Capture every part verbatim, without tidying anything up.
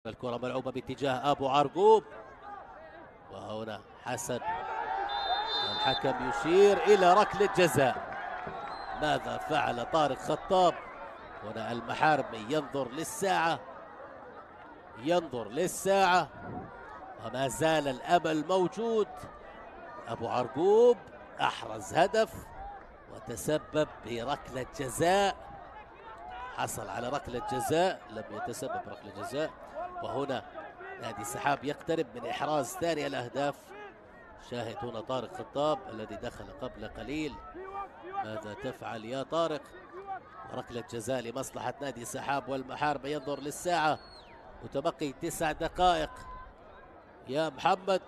الكرة ملعوبة باتجاه أبو عرقوب، وهنا حسن الحكم يشير إلى ركلة جزاء. ماذا فعل طارق خطاب؟ هنا المحاربي ينظر للساعة ينظر للساعة وما زال الأمل موجود. أبو عرقوب أحرز هدف وتسبب بركلة جزاء، حصل على ركلة جزاء، لم يتسبب بركلة جزاء. وهنا نادي السحاب يقترب من إحراز ثاني الأهداف. شاهد هنا طارق خطاب الذي دخل قبل قليل. ماذا تفعل يا طارق؟ ركلة جزاء لمصلحة نادي السحاب، والمحاربة ينظر للساعة، متبقي تسع دقائق يا محمد.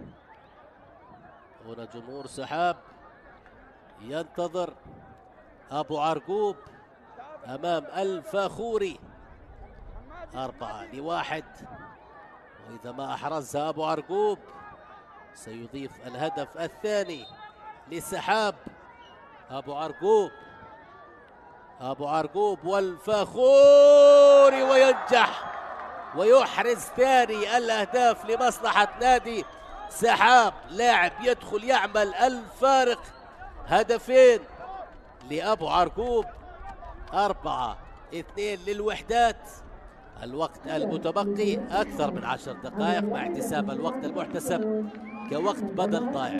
هنا جمهور سحاب ينتظر. أبو عرقوب أمام الفاخوري، أربعة لواحد، وإذا ما أحرزها أبو عرقوب سيضيف الهدف الثاني لسحاب. أبو عرقوب أبو عرقوب والفاخوري، وينجح ويحرز ثاني الأهداف لمصلحة نادي سحاب. لاعب يدخل يعمل الفارق، هدفين لأبو عرقوب، أربعة اثنين للوحدات. الوقت المتبقي أكثر من عشر دقائق مع احتساب الوقت المحتسب كوقت بدل ضائع.